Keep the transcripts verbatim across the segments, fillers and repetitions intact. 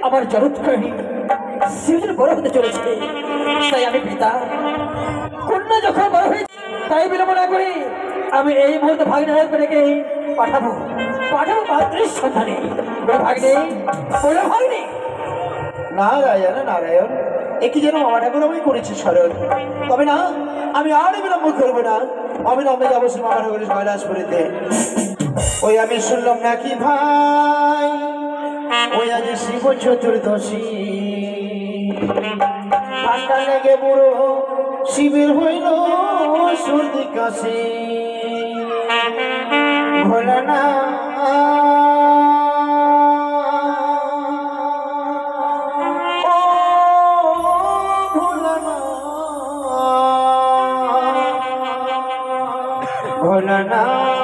আমার জগৎকারী শিশুর বড় হতে চলেছে। তাই আমি পিতা কন্যা যখন বড় হয়েছে, তাই বিলম্ব না করে আমি এই মুহূর্তে ভাগ্নের পেরেকে পাঠাবো পাঠাবো পাত্রের সন্ধানে। ভাগ্নে বলে ভাগ্নে। নারায়ণ নারায়ণ, একই যেন আমার ঠাকুর আমি করেছি স্মরণ। তবে না, আমি আর বিলম্ব করবো না, অবিলম্বে যাবো আমার ঠাকুরের কৈলাসপুরীতে। ওই আমি শুনলাম নাকি ভাই, ওই আজ শিব চতুর্দশী, ঠান্ডা লেগে বুড়ো শিবের হইল সর্দি কাশি। ভোলা না ভোলা না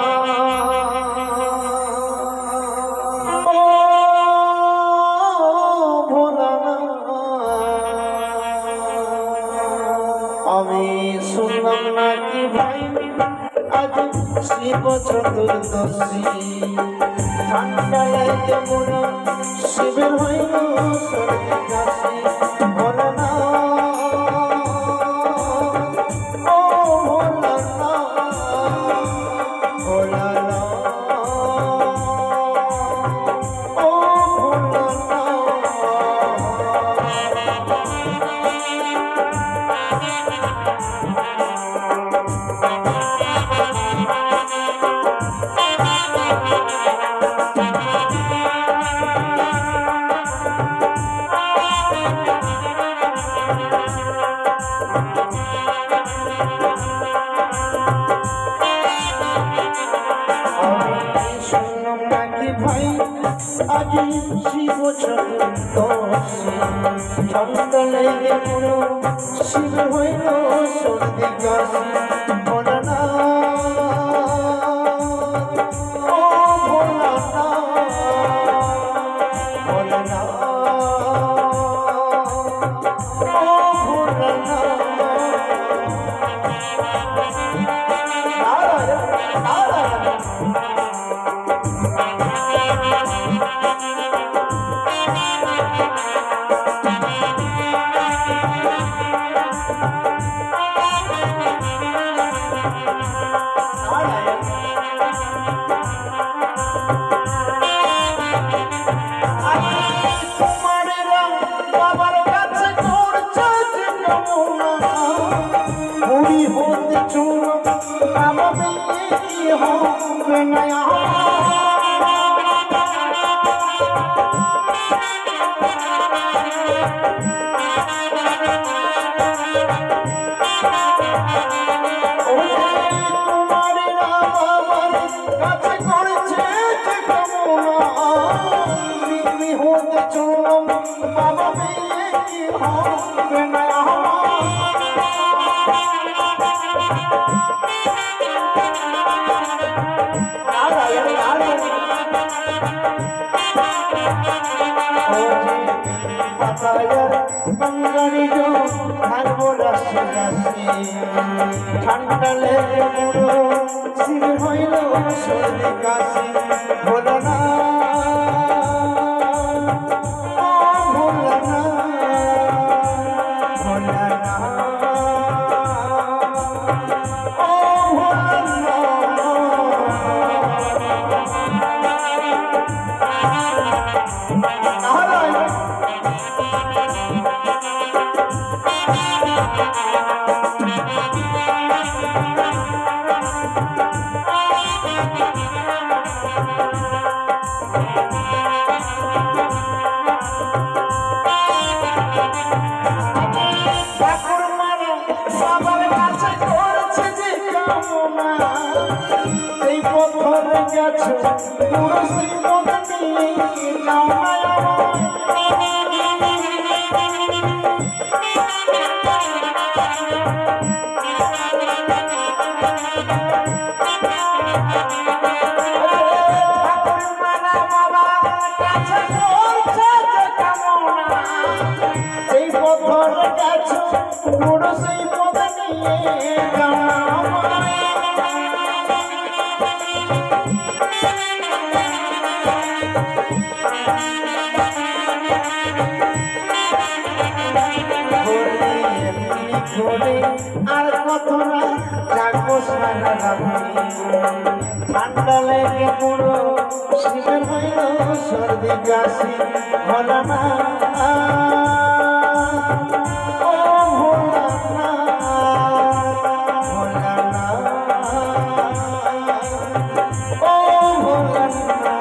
আমি শুনলাম নাকি ভাই আজ শিব চতুর্দশী, ঠান্ডা লাগে মনে শিবের হইল সর্দি কাশি। ভোলা না ও ভোলা না ভোলা না ও ভোলা না। শুনলাম নাকি ভাই আজ শিব চতুর্দশী, ঠান্ডা লেগে পুরো শিব হইল সর্দি কাশি। ভোলা না ও ভোলা না ভোলা না ও ভোলা না। নারায়ণ নারায়ণ বাবার কাছে করছে যে কামনা, বুড়ি হতে চুল আমাদের হবে না। কাছে করেছে যে কামনা, বিক্রি হতে চুল বাবা মেয়ে হবে না। নারায়ণ নারায়ণ পাতায়ার বঙ্গারি জো থাকবো রাশি রাশি, ঠান্ডা লেগে পুরো শিব হইল সর্দি কাশি। ভোলা না ও ভোলা না ভোলা না ও ভোলা না। নারায়ণ বাবার কাছে করছে যে কামনা, এই পথরে গেছে পুরো সেই মনে নিয়ে যাও না এই পথরে গেছে পুরো সেই মনে নিয়ে যাও। Thank you. ধরে আর কত না জাগবো সারা রাতে ঠান্ডা লেগে পুরো শীতের হইল সর্দি কাশি হলো না ও ভোলা না ভোলা না ও ভোলা না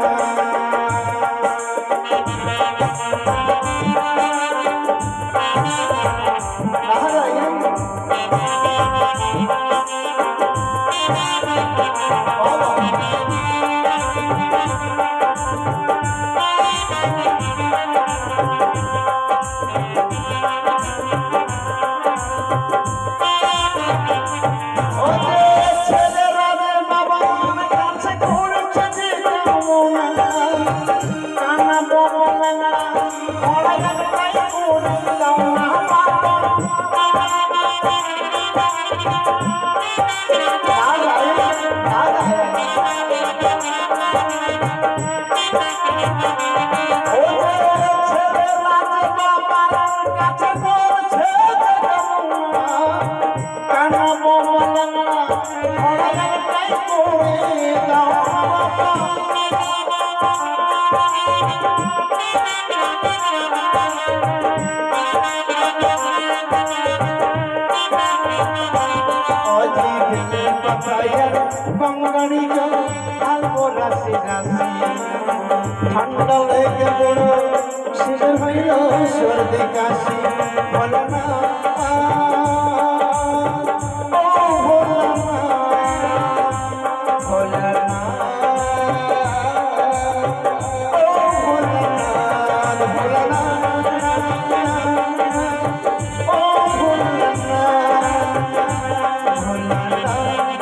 ঠান্ডা লেগে বড় শীতের হইল সর্দি কাশি বলো না ও ভোলা না ভোলা না ও ভোলা না ভোলা না ও ভোলা না ভোলা না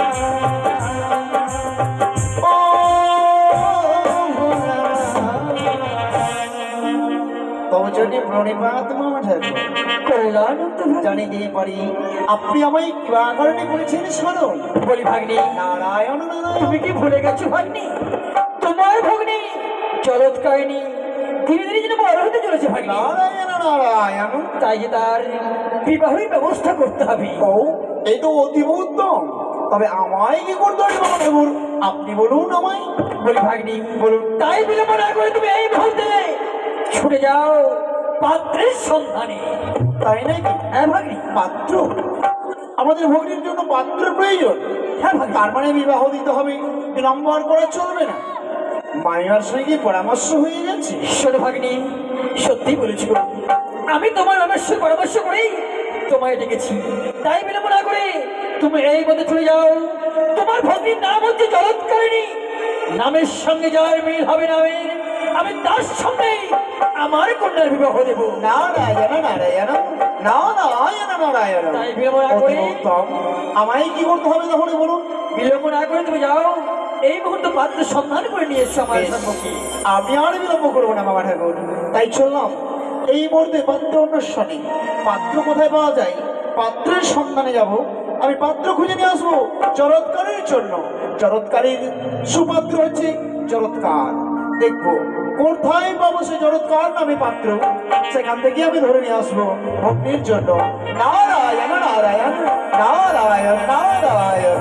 জানি দিয়ে পারি আপনি আমায় কিবা কারণে বলেছেন শোনো বলি ভাগ্নি নারায়ণ নারায়ণ তুমি কি ভুলে গেছো ভাগ্নি তোমার ভগ্নি চলৎকারিণী ধীরে ধীরে যেন বড় হতে চলেছে ভাগ্নি নারায়ণ নারায়ণ তাই যে তার বিবাহের ব্যবস্থা করতে হবে ও এই তো অতীব উত্তম তবে আমায় কি করতে হবে বাবা ঠাকুর আপনি বলুন আমায় বলি ভাগ্নি বলুন তাই বিলম্ব না করে তুমি এই মুহূর্তে ছুটে যাও পাত্রের সন্ধানে তাই নাকি হ্যাঁ ভাগ্নি পাত্র আমাদের ভগ্নির জন্য পাত্রের প্রয়োজন হ্যাঁ ভাগ্নি তার মানে বিবাহ দিতে হবে বিলম্ব আর করা চলবে না মায়ের সঙ্গে পরামর্শ হয়ে গেছে শোনো ভাগ্নি সত্যি বলেছো আমি তোমার অবশ্য পরামর্শ করেই তোমায় ডেকেছি তাই বিলম্ব না করে তুমি এই পথে চলে যাও তোমার ভগ্নির নাম হচ্ছে চলৎকারিণী নামের সঙ্গে যার মিল হবে নামের আমি তার সঙ্গে আমার কন্যার বিবাহ দেব নারায়ণ নারায়ণ নারায়ণ নারায়ণ তাই বিলম্ব না করে উত্তম আমায় কি করতে হবে তাহলে বলুন বিলম্ব না করে তুমি যাও এই মুহূর্তে পাত্র সন্ধান করে নিয়ে এসো আমার সম্মুখে আমি আর বিলম্ব করবো না বাবা ঠাকুর তাই চললাম এই মুহূর্তে পাত্র অন্বেষণে পাত্র কোথায় পাওয়া যায় পাত্রের সন্ধানে যাব আমি পাত্র খুঁজে নিয়ে আসবো চরৎকারের জন্য চরৎকারের সুপাত্র হচ্ছে চরৎকার দেখবো কোথায় পাবো সে চরৎকার নামে পাত্র সেখান থেকে আমি ধরে নিয়ে আসবো ভক্তির জন্য নারায়ণ নারায়ণ নারায়ণ নারায়ণ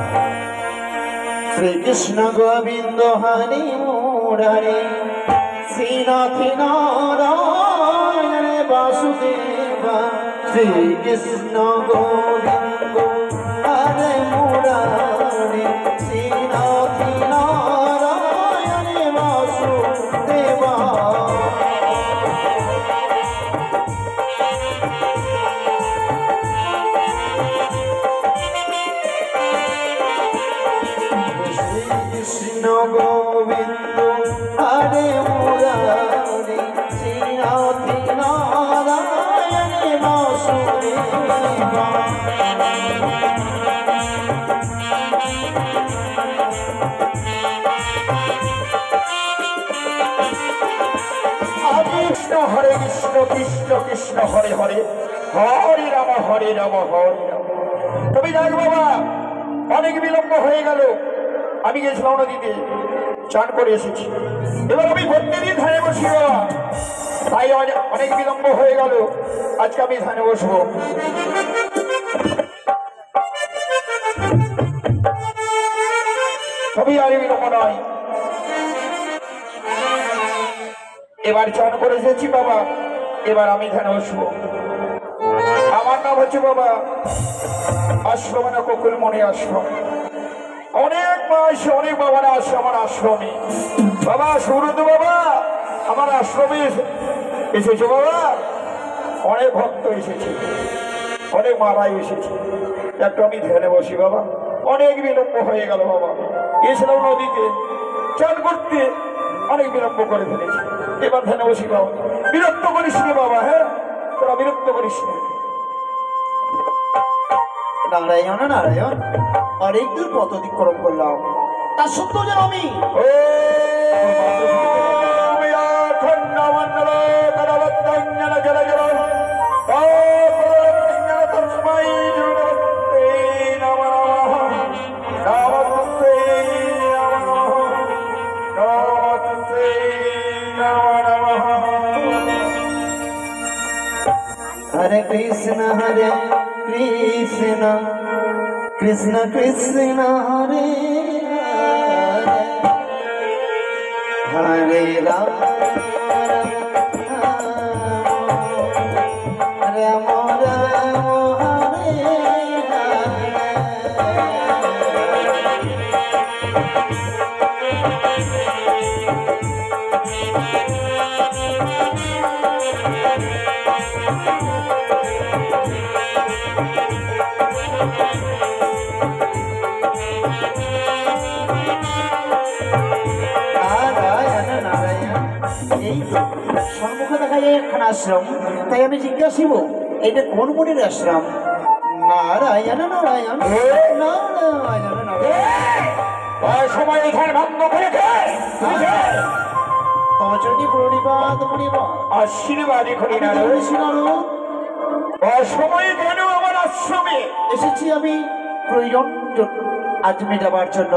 শ্রীকৃষ্ণ গোবিন্দ হরি মুরারি শ্রীনাথ নারায়ণ বাসুদেব শ্রীকৃষ্ণ গোবিন্দ হরে মুরারি শ্রীনাথ নারায়ণ বাসুদেব শ্রীকৃষ্ণ গোবিন্দ হরে মুরারি শ্রীনাথ নারায়ণ বাসুদেব কৃষ্ণ হরে কৃষ্ণ কৃষ্ণ কৃষ্ণ হরে হরে হরে রাম হরে রাম হরে রাম তুমি যাক বাবা অনেক বিলম্ব হয়ে গেল আমি গেছিলাম নদীতে চান করে এসেছি এবার আমি প্রত্যেকদিন ধানে বসি বাবা তাই অনেক বিলম্ব হয়ে গেল আজকে আমি ধানে বসবো তবে আর বিলম্ব নয়। এবার চান করে এসেছি বাবা, এবার আমি ধ্যানে বসবো। আমার নাম হচ্ছে বাবা আশ্রম না কোকিলমণি আশ্রম। অনেক মাস অনেক বাবারা আসে আমার আশ্রমে। বাবা সুব্রত বাবা আমার আশ্রমে এসেছে বাবা। অনেক ভক্ত এসেছে, অনেক মারাই এসেছে। একটু আমি ধ্যানে বসি বাবা, অনেক বিলম্ব হয়ে গেল বাবা। গিয়েছিলাম নদীতে চান করতে, অনেক বিলম্ব করে ফেলেছি। এবার ধ্যানে বসি বাবা। বিরক্ত করিস নি বাবা, হ্যাঁ তোরা বিরক্ত করিস নি। নারায়ণ নারায়ণ, অনেক দূর পথ অতিক্রম করলাম, তা সত্ত্বেও যেন আমি হরে কৃষ্ণ হরে কৃষ্ণ কৃষ্ণ কৃষ্ণ হরে হরে রাম রাম রাম হরে সম্মুখে দেখা যায় একখান আশ্রম, তাই আমি জিজ্ঞাসিব এটা কোন মনির আশ্রম? নারায়ণ নারায়ণ নারায়ণ নারায়ণ। সময় এখানে ভঙ্গ করে তজনী প্রণিপাত মণিপাত আশীর্বাদ করি না অসময়ে কেন আমার আশ্রমে এসেছি আমি প্রয়োজন আজ মেটাবার জন্য।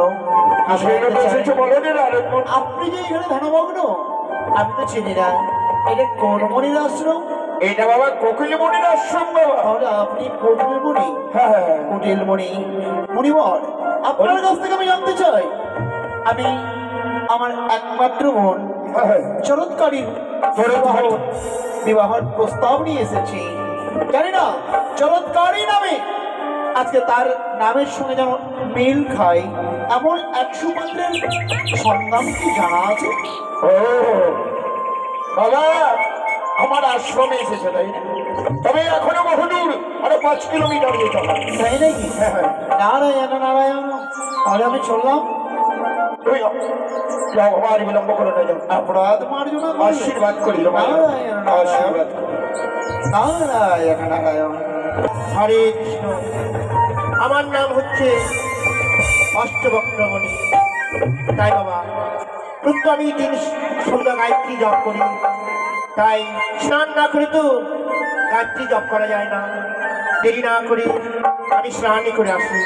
আপনি যে এখানে ধ্যানমগ্ন, আমি তো চিনি না এটা কোন মনির আশ্রম? এটা বাবা কোকিলমণির আশ্রম বাবা। তাহলে আপনি কোকিলমণি? হ্যাঁ হ্যাঁ কোকিলমণি মণিবর, আপনার কাছ থেকে আমি জানতে চাই, আমি আমার একমাত্র বোন চরৎকারীর বিবাহের প্রস্তাব নিয়ে এসেছি। জানি না চরৎকারী নামে আজকে তার নামের সঙ্গে যেন মিল খায় এমন একশো পাত্রের সন্ধান কি জানা আছে? ও বাবা আমার আশ্রমে এসেছে তাই না? তবে এখনো বহুদূর, আরো পাঁচ কিলোমিটার যেতে হবে। তাই নাকি? নারায়ণ নারায়ণ, তাহলে আমি চললাম। তুই যাও, আমার বিলম্ব করে না যাও। অপরাধ মার্জনা করলে। আশীর্বাদ করি নারায়ণ আশীর্বাদ নারায়ণ নারায়ণ নারায়ণ। হরে কৃষ্ণ। আমার নাম হচ্ছে অষ্টবক্রমণি। তাই বাবা প্রত্যহ আমি দিন সন্ধ্যা গায়ত্রী জপ করি, তাই স্নান না করে তো গায়ত্রী জপ করা যায় না। দেরি না করে আমি স্নানই করে আসি।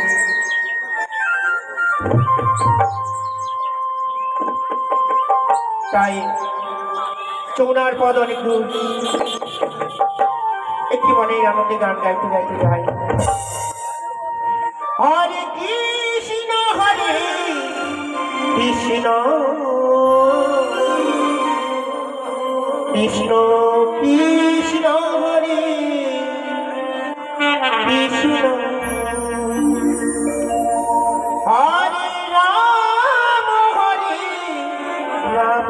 তাই চৌনার পদ অনেক দূর, একটি মনে আনন্দে গান গাইতে গাইতে যাই। হরে কৃষ্ণ হরে কৃষ্ণ কৃষ্ণ কৃষ্ণ হরে কৃষ্ণ হরে রাম হরে রাম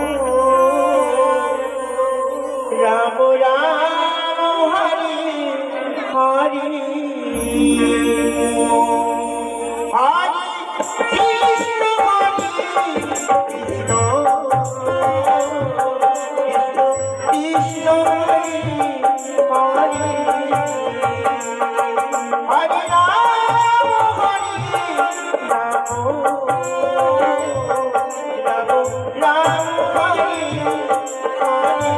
রাম রাম হরে হরে হরে কৃষ্ণ হরে কৃষ্ণ কৃষ্ণ কৃষ্ণ হরে হরে হরে রাম হরে রাম রাম রাম হরে হরে।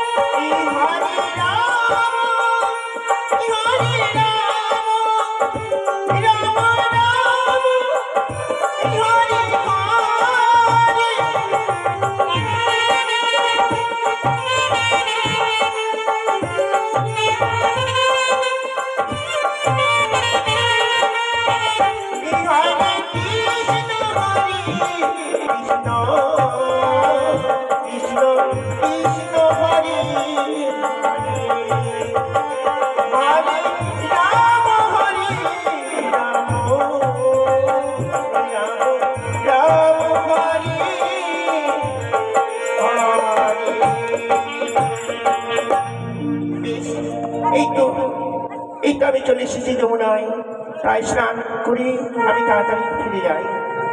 আমি চলে এসেছি যমুনায়, তাই স্নান করি আমি তাড়াতাড়ি ফিরে যাই।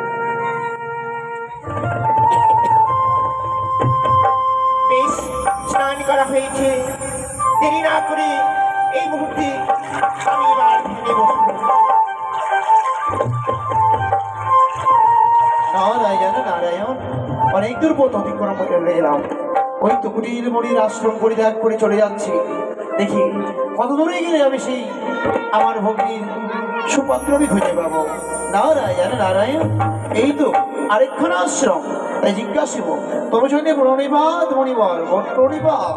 বেশ, স্নান করা হয়েছে, দেরি না করে এই মুহূর্তে আমি এবার ফিরে বসব। নারায়ণ নারায়ণ, অনেক দূর পথ অতিক্রম করে গেলাম। ওই তো কুটির মনির আশ্রম পরিত্যাগ করে চলে যাচ্ছি। দেখি কত দূরে গেলে আমি সেই আমার ভগ্নির সুপাত্র আমি খুঁজে পাবো। নারায়ণ নারায়ণ, এই তো আরেকখানা আশ্রম। তাই জিজ্ঞাসিব তবে সঙ্গে প্রণিপাত মণিবর প্রণিপাত।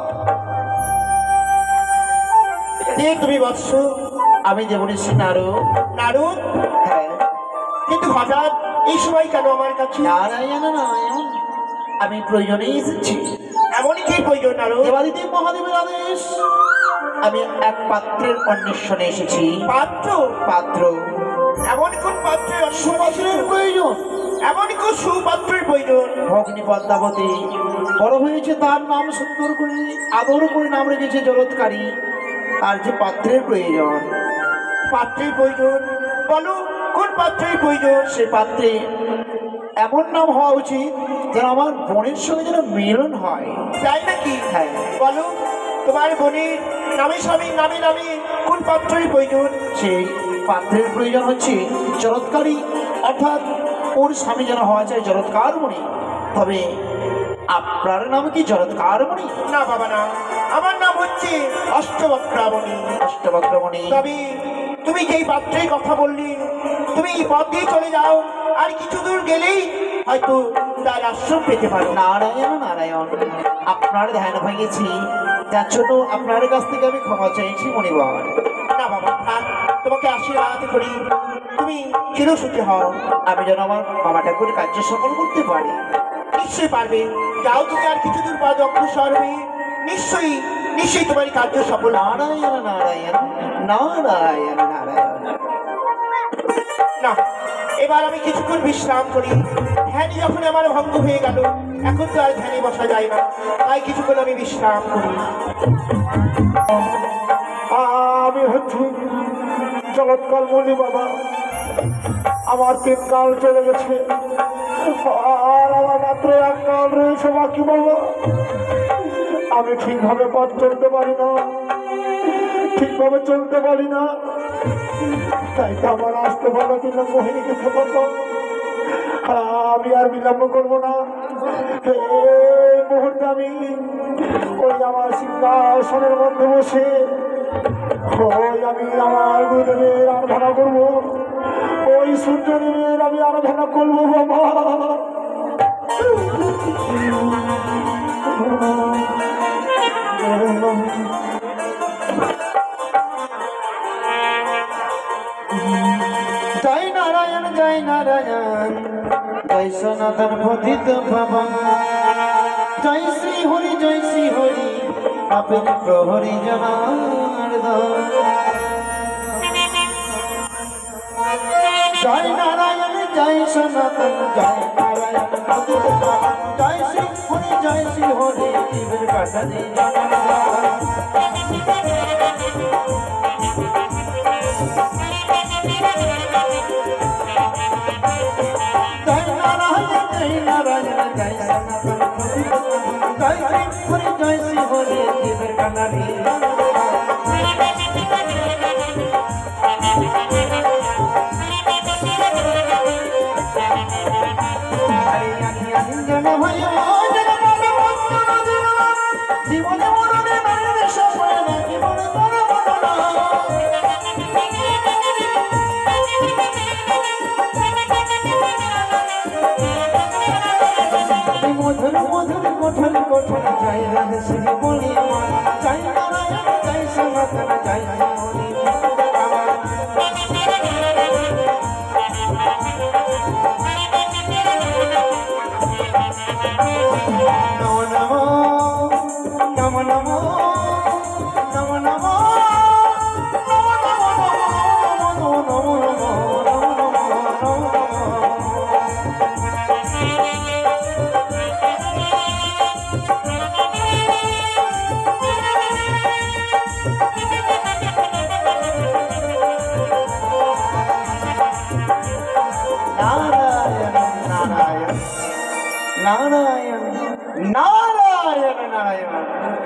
কে তুমি বৎস? আমি যে বলেছি নারদ। নারদ? হ্যাঁ। কিন্তু হঠাৎ এই সময় কেন আমার কাছে? নারায়ণ নারায়ণ, আমি প্রয়োজনে এসেছি। এমন কি প্রয়োজন নারদ? দেবাদিদেব মহাদেবের আদেশ, আমি এক পাত্রের অন্বেষণে এসেছি। পাত্র? পাত্র? এমন কোন পাত্রের সুপাত্রের প্রয়োজন? এমন কোন সুপাত্রের প্রয়োজন? ভগ্নী পদ্মাবতী বড় হয়েছে, তার নাম সুন্দর করে আদর করে নাম রেখেছে জলৎকারী। আর যে পাত্রের প্রয়োজন? পাত্রের প্রয়োজন? বলো কোন পাত্রের প্রয়োজন? সে পাত্রে এমন নাম হওয়া উচিত যেন আমার বোনের সঙ্গে যেন মিলন হয়। তাই নাকি? হ্যাঁ। বলো তোমার বোনের নামে স্বামী নামে নামে কোন পাত্রের প্রয়োজন? সেই পাত্রের প্রয়োজন হচ্ছে জলৎকারী, অর্থাৎ ওর স্বামী যেন হওয়া চাই জলৎকার মণি। তবে আপনার নাম কি জলৎকার মণি? না বাবা না, আমার নাম হচ্ছে অষ্টবক্রামণি। অষ্টবক্রমণি? তবে তুমি যেই পাত্রের কথা বললি, তুমি এই পথ দিয়ে চলে যাও, আর কিছু দূর গেলেই হয়তো তার আশ্রম পেতে পারো। নারায়ণ নারায়ণ, আপনার ধ্যান ভেঙেছি, যার জন্য আপনার কাছ থেকে আমি ক্ষমা চাইছি মণিবর। না বাবা, থাক, তোমাকে আশীর্বাদ করি, তুমি চিরসুখী হও। আমি যেন আমার বাবা ঠাকুর কার্য সফল করতে পারি। নিশ্চয়ই পারবে। যাও তুমি আর কিছু দূর পথ অগ্রসর হয়ে, নিশ্চয়ই নিশ্চয়ই তোমার কার্য সফল। নারায়ণ নারায়ণ নারায়ণ নারায়ণ। না, এবার আমি কিছুক্ষণ বিশ্রাম করি। ধ্যান যখন আমার ভঙ্গ হয়ে গেল, এখন তো আর ধ্যানে বসা যায় না, তাই কিছুক্ষণ আমি বিশ্রাম করি। আমি হচ্ছি জগৎকাল মল্লি বাবা। আমার তিন কাল চলে গেছে, আর আমার মাত্র এক কাল রয়েছে বাকি বাবা। আমি ঠিকভাবে পথ চলতে পারি না, ঠিকভাবে চলতে পারি না, তাই তো আমার আসতে ভালো বিলম্ব হয়ে গেছে বাবা। আমি আর বিলম্ব করবো না, এই মুহূর্তে আমি ওই আমার সিংহাসনের মধ্যে বসে ওই আমি আমার গুরুদেবের আরাধনা করবো, ওই সূর্যদেবের আমি আরাধনা করবো বাবা। জয় নারায়ণ জয় নারায়ণ, জয় সনাতন পতিত পাবন, জয় শ্রী হরি জয় শ্রী হরি, আপন প্রহরী জনার্দন। জয় নারায়ণ জয় সনাতন, জয় নারায়ণ পতিত পাবন, জয় শ্রী হরি জয় শ্রী হরি, জীবের কাটারি জনার্দন। জয় নারায়ণ জয় নারায়ণ, জয় সনাতন পতিত পাবন, জয় শ্রী হরি জয় শ্রী হরি, জীবের কাটারি জীবনে শ্রী বলি আমার জয় নারায়ণ জয় সনাতন জয় শ্যামলী আমার নমো নমো নমো নমো নমো নমো নারায়ণ নারায়ণ নারায়ণ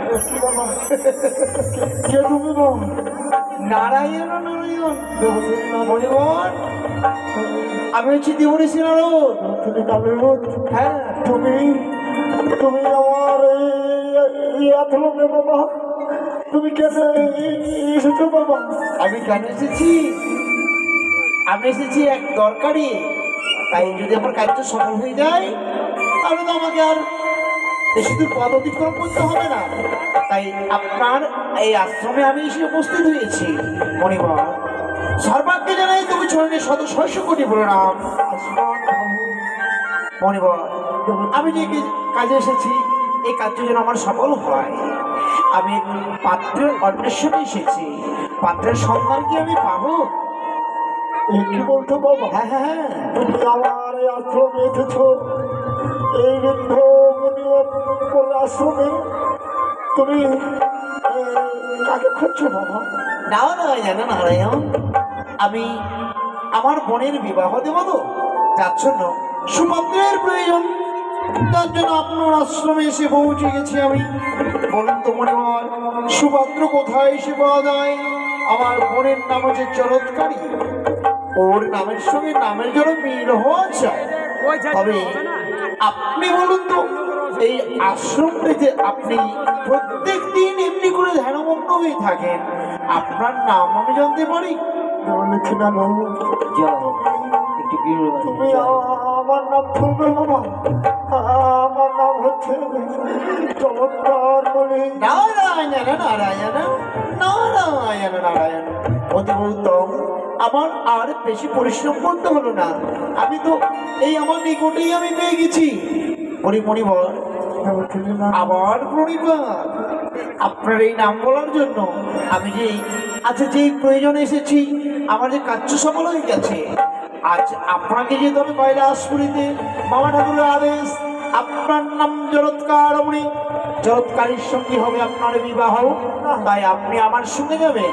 কে তুমি গো? নারায়ণ নারায়ণ মণিবর আমি হচ্ছি দেবঋষি নারদ। তুমি নারদ? হ্যাঁ তুমি তুমি আমার এই আতলমে বাবা, তুমি কেন এসেছো বাবা? আমি কেন এসেছি? আমি এসেছি এক দরকারি, তাই যদি আমার কাজটা সফল হয়ে যায় তাহলে তো আমাকে আর বেশি দূর পথ অতিক্রম করতে হবে না। তাই আপনার এই আশ্রমে আমি এসে উপস্থিত হয়েছি। মণিবর সর্বাগ্যে জানাই তুমি চরণে শত ছয়শো কোটি প্রণাম। মণিবর আমি যে কাজে এসেছি এই কাজটা যেন আমার সফল হয়, আমি পাত্রের অন্বেষণে এসেছি। পাত্রের সন্ধান কি আমি পাবো? এই কি বলছো বাবা? হ্যাঁ হ্যাঁ হ্যাঁ তুমি আমার এই আশ্রমে এসেছো, এই বৃদ্ধ মুনির আশ্রমে তুমি কাকে খুঁজছো বাবা? নারায়ণ নারায়ণ আমি আমার বোনের বিবাহ দেব তো, যার জন্য সুপাত্রের প্রয়োজন, তার জন্য আপনার আশ্রমে এসে পৌঁছে গেছি আমি। বলুন তো মণিবর সুপাত্র কোথায় এসে পাওয়া যায়? আমার বোনের নাম হচ্ছে চরৎকারী, ওর নামের সঙ্গে নামের জন্য মিল হওয়া চাই। তবে আপনি বলুন তো এই আশ্রমটিতে আপনি প্রত্যেক দিন এমনি করে ধ্যানমগ্ন হয়ে থাকেন, আপনার নাম আমি জানতে পারি? লিখি না তুমি আমার নাম শুনবে বাবা? আমার নাম হচ্ছে চমৎকার বলি নারায়ণ নারায়ণ নারায়ণ নারায়ণ অতি উত্তম। আমার আর বেশি পরিশ্রম করতে হলো না, আমি তো এই আমার নিকটেই আমি পেয়ে গেছি। হরি মণিবর আবার প্রণিপাত আপনার এই নাম বলার জন্য। আমি যে আচ্ছা যেই প্রয়োজনে এসেছি আমার যে কার্য সফল হয়ে গেছে। আজ আপনাকে যেতে হবে কৈলাসপুরীতে, মামা ঠাকুরের আদেশ। আপনার নাম জরৎকার রমণী, জরৎকারীর সঙ্গে হবে আপনার বিবাহ, তাই আপনি আমার সঙ্গে যাবেন।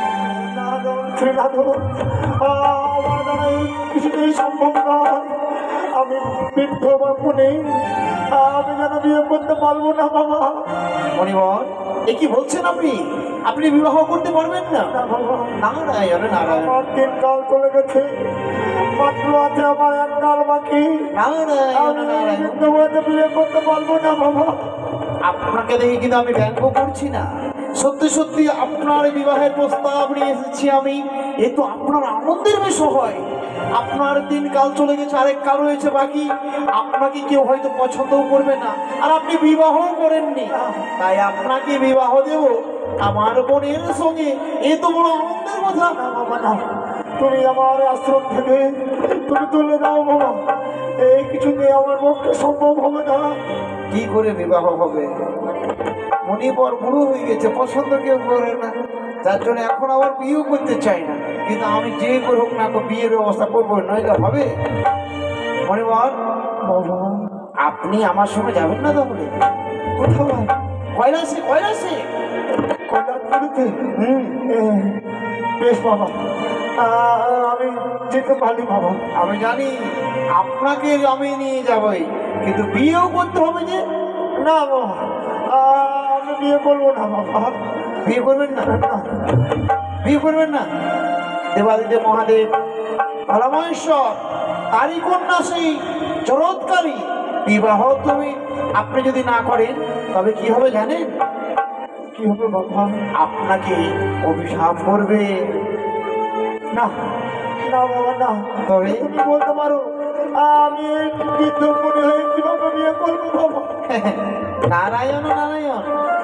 আমার দ্বারা কিছুতেই সম্ভব নয়, আমি বৃদ্ধ বাপুনে আমি যেন বিয়ে করতে পারবো না বাবা। মণিবর এ কি বলছেন আপনি? আপনি বিবাহ করতে পারবেন না? না বাবা, নারায়ণ নারায়ণ আমার তিন কাল চলে গেছে, মাত্র আছে আমার এক কাল বাকি। নারায়ণ আমি নারায়ণ বৃদ্ধ বয়সে বিয়ে করতে পারবো না বাবা। আপনাকে দেখে কিন্তু আমি ব্যঙ্গ করছি না, সত্যি সত্যি আপনার বিবাহের প্রস্তাব নিয়ে এসেছি আমি। এ তো আপনার আনন্দের বিষয় হয়। আপনার দিন কাল চলে গেছে, আরেক কাল রয়েছে বাকি, আপনাকে কেউ হয়তো পছন্দও করবে না, আর আপনি বিবাহ করেননি, তাই আপনাকে বিবাহ দেব আমার বোনের সঙ্গে। এ তো বড় আনন্দের কথা। না বাবা না, তুমি আমার আশ্রম থেকে তুমি তুলে দাও বাবা, এই কিছুতে আমার পক্ষে সম্ভব হবে না। কি করে বিবাহ হবে? মণিবর বুড়ো হয়ে গেছে, পছন্দ কেউ করে না, যার জন্য এখন আবার বিয়েও করতে চাই না। কিন্তু আমি যে করে হোক না বিয়ের ব্যবস্থা করবো, নইলে হবে? মণিবর বাবা আপনি আমার সঙ্গে যাবেন না তাহলে? কোথায়? কৈলাসে কৈলাসে কৈলাসপুরীতে? হুম এ, বেশ বাবা, আ, আমি যেতে পারি বাবা। আমি জানি আপনাকে আমি নিয়ে যাবই, কিন্তু বিয়েও করতে হবে যে। না বাবা, আ, আমি বিয়ে করবো না বাবা। বিয়ে করবেন না? না, বিয়ে করবেন না? দেবাদিদেব মহাদেব পরমেশ্বর তারই কন্যা সেই চরৎকারী, বিবাহ তুমি আপনি যদি না করেন তবে কি হবে জানেন? কি হবে বাবা? আপনাকে অভিশাপ করবে। না না বাবা না, তবে তুমি বলতে পারো আমি এই বৃদ্ধ মনে হয়ে কিভাবে বিয়ে করবো বাবা? নারায়ণ নারায়ণ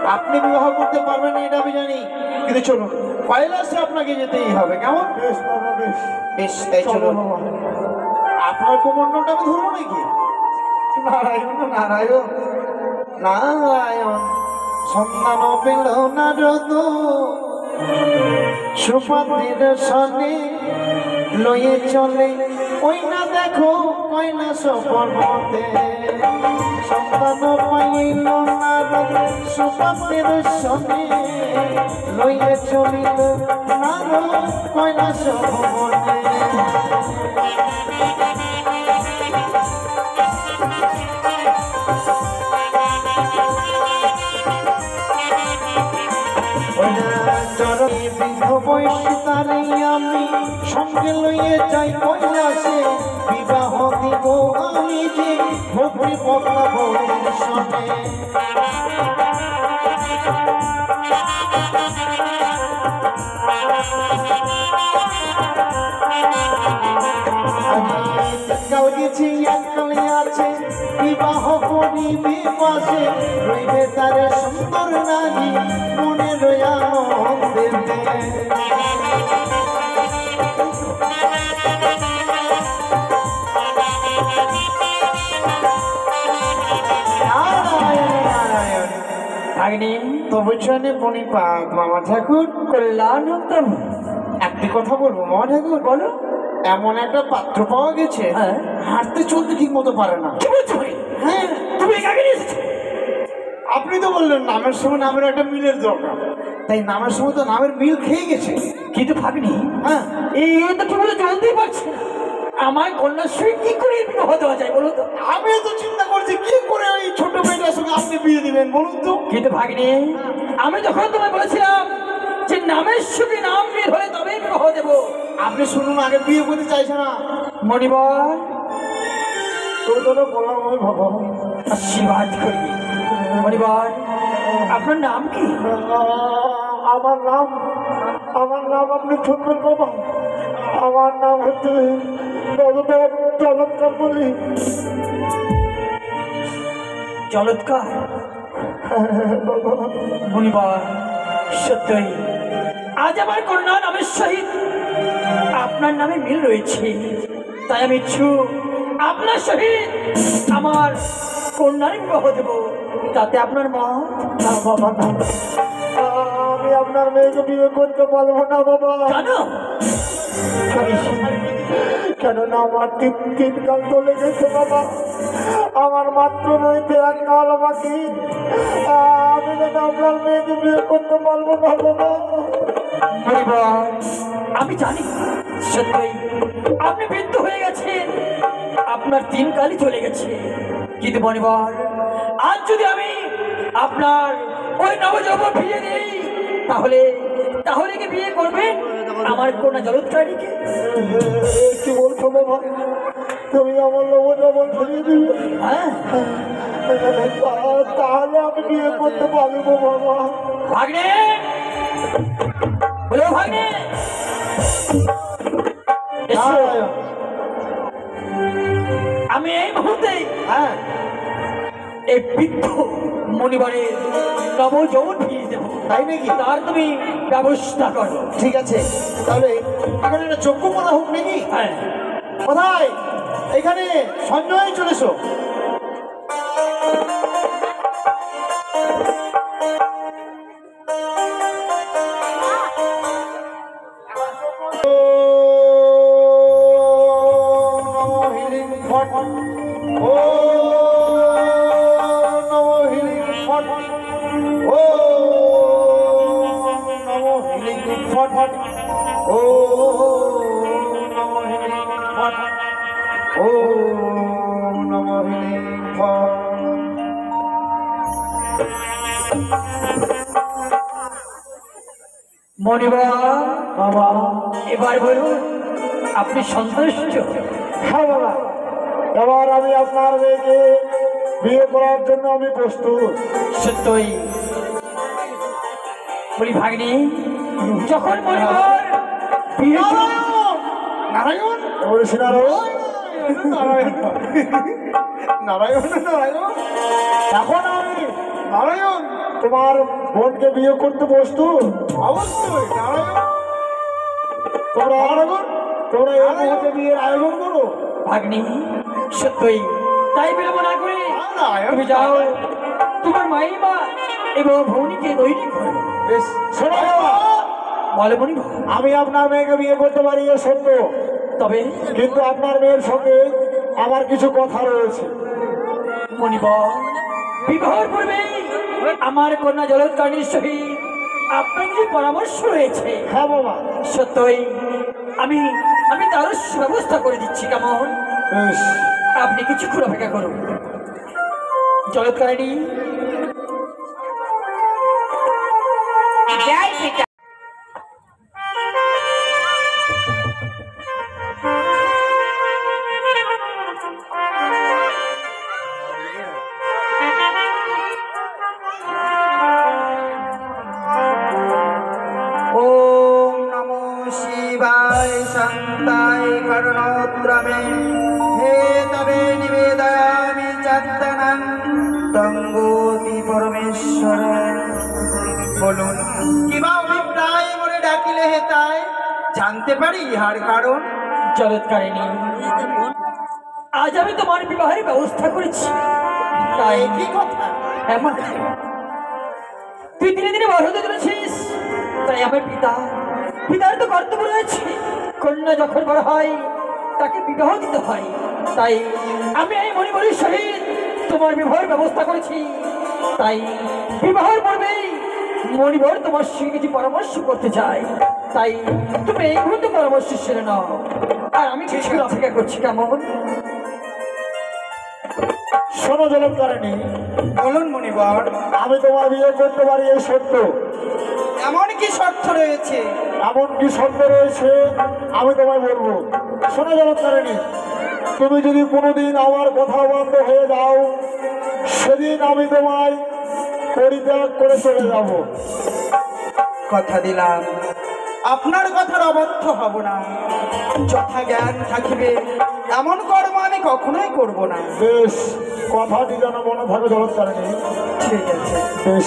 আপনি বিবাহ করতে পারবেন না এটা আমি জানি, কিন্তু চলুন কৈলাসে আপনাকে যেতেই হবে, কেমন? বেশ বাবা বেশ। বেশ, তাই চলো চলুন। বাবা। আপনার কুমণ্ডলটা আমি ধরবো নাকি? নারায়ণ নারায়ণ নারায়ণ সন্ধান পেল না রদ সুপাতির সনে লয়ে চলে ওই না দেখো কৈলাস পর্বতে সন্ধান পাইল না রদ সুপাতির সনে লয়ে চলিল না রদ কৈলাস ভবনে। বয়সে আমি সঙ্গে লইয়ে যাই কৈলাসে বিবাহ দিব আমি যে ভক্তি পদ্মা ভক্তির সঙ্গে। গেছি এককালে আছে বিবাহ করিবে পাশে রইবে তার সুন্দর নারী মনে রয়া দেবে। ভাগ্নে তবু চলে পণিপাত মামা ঠাকুর কল্যাণ উত্তম। একটি কথা বলবো মামা ঠাকুর, বলো। এমন একটা পাত্র পাওয়া গেছে হ্যাঁ। হাঁটতে চলতে ঠিক মতো পারে না। কি বলছো ভাই? হ্যাঁ, তুমি কাকে নিয়ে এসেছো? আপনি তো বললেন নামের সময় নামের একটা মিলের দরকার, তাই নামের সময় তো নামের মিল খেয়ে গেছে। কিন্তু ভাগ্নি হ্যাঁ, এই তো তুমি তো চলতেই পারছি না। আমার কন্যার সঙ্গে কি করে বিবাহ দেওয়া যায় বলো তো? আমি তো চিন্তা করছি কি করে ওই ছোট মেয়েটার সঙ্গে আপনি বিয়ে দিবেন বলুন তো। কিন্তু ভাগ্নি আমি যখন তোমায় বলেছিলাম যে নামের সঙ্গে নাম মিল হলে তবেই বিবাহ দেবো, আপনি শুনুন আগে বিয়ে করতে চাইছে না। মণিবর তোর জন্য বললাম ওই বাবা। আশীর্বাদ করি। মণিবর আপনার নাম কি? আমার নাম আমার নাম আপনি শুনবেন বাবা। আমার নাম হচ্ছে চমৎকার বলি। চমৎকার বাবা মণিবর সত্যই আজ আমার কন্যা নামের সহিত আপনার নামে মিল রয়েছে, তাই আমি ইচ্ছুক আপনার সহিত আমার কন্যার বিবাহ দেব, তাতে আপনার মত? না বাবা না, আমি আপনার মেয়েকে বিয়ে করতে পারবো না বাবা। জানো কেননা আমার তিন তিন কাল চলে গেছে বাবা। আমার মাত্র রয়েছে এক কাল বাকি। আমি যেন আপনার মেয়েকে বিয়ে করতে পারবো না বাবা। মণিবর আমি জানি সত্যই আপনি বৃদ্ধ হয়ে গেছেন, আপনার তিন কালই চলে গেছে। কিন্তু মণিবর আজ যদি আমি আপনার ওই নবযৌবন ফিরিয়ে দিই তাহলে তাহলে কি বিয়ে করবেন আমার কন্যা জলৎকারীকে? কি বলছো বাবা? তুমি আমার লোক যেমন ফিরিয়ে দিবে, হ্যাঁ তাহলে আমি বিয়ে করতে পারবো বাবা। ভাগ্নে বলো ভাগ্নে এসো। আমি এই মুহূর্তে হ্যাঁ, এই বৃদ্ধ মণিবরের নবযৌবন ফিরিয়ে দেবো, তাই নাকি? তার তুমি ব্যবস্থা করো। ঠিক আছে, তাহলে এখানে একটা চক্ষু মনে হোক নাকি? হ্যাঁ কোথায়? এখানে সঞ্জয় চলে এসো। মণিবর বাবা এবার বলুন আপনি সন্তুষ্ট? হ্যাঁ বাবা, এবার আমি আপনার মেয়েকে বিয়ে করার জন্য আমি প্রস্তুত। সত্যই বলি ভাগ্নি যখন মণিবর বিয়ে নারায়ণ বলছি না রো, নারায়ণ নারায়ণ নারায়ণ এখন আমি নারায়ণ তোমার বোনকে বিয়ে করতে প্রস্তুত? অবশ্যই নারায়ণ। তোমরা তোমরা এই মুহূর্তে বিয়ের আয়োজন করো। ভাগ্নি সত্যই তাই বিলম্ব না করে নারায়ণ, তুমি যাও তোমার মাইমা এবং ভৌনিকে তৈরি করো। বেশ, শোনো বাবা, বলে মনিব, আমি আপনার মেয়েকে বিয়ে করতে পারি এ সত্য, তবে কিন্তু আপনার মেয়ের সঙ্গে আমার কিছু কথা রয়েছে। মনিব বিবাহের পূর্বে আমার কন্যা জলৎকারণীর সহিত আপনার কিছু পরামর্শ রয়েছে। হ্যাঁ বাবা, সত্যই আমি আমি তারও ব্যবস্থা করে দিচ্ছি। কেমন? বেশ। আপনি কিছুক্ষণ অপেক্ষা করুন। জলৎকারিণী, ओम नमो शिवाय शांताय करुणोद्रमे हे तवे निवेदयामि चन्दनं तंगोति परमेश्वर। বলুন কিবা অভিপ্রায় মনে ডাকিলে হেতায় জানতে পারি ইহার কারণ? জলৎকারিণী, আজ আমি তোমার বিবাহের ব্যবস্থা করেছি। তাই কি কথা? এমন তুই দিনে দিনে বড় হতে চলেছিস, তাই আমার পিতা পিতার তো কর্তব্য রয়েছে। কন্যা যখন বড় হয় তাকে বিবাহ দিতে হয়। তাই আমি এই মণিমণির সহিত তোমার বিবাহের ব্যবস্থা করেছি। তাই বিবাহের পূর্বেই মণিবর তোমার সঙ্গে কিছু পরামর্শ করতে চাই। তাই তুমি এই মুহূর্তে পরামর্শ সেরে নাও, আর আমি কিছু অপেক্ষা করছি। কেমন? শোনো জলৎকারিণী, বলুন মণিবর, আমি তোমার বিয়ে করতে পারি এই সত্য, এমন কি শর্ত রয়েছে? এমন কি শব্দ রয়েছে আমি তোমায় বলবো। শোনো জলৎকারিণী, তুমি যদি কোনোদিন আমার কথা বন্ধ হয়ে যাও, সেদিন আমি তোমায় পরিত্যাগ করে চলে যাব। কথা দিলাম আপনার কথার অবাধ্য হব না। যথা জ্ঞান থাকিবে এমন কর্ম আমি কখনোই করব না। বেশ, কথাটি যেন মনে থাকে জলৎকারিণী। ঠিক আছে। বেশ।